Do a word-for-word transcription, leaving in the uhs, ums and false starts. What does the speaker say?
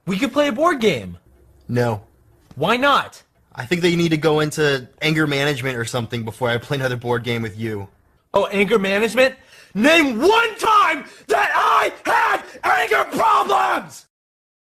We could play a board game. No. Why not? I think that you need to go into anger management or something before I play another board game with you. Oh, anger management? Name one time that I had anger problems!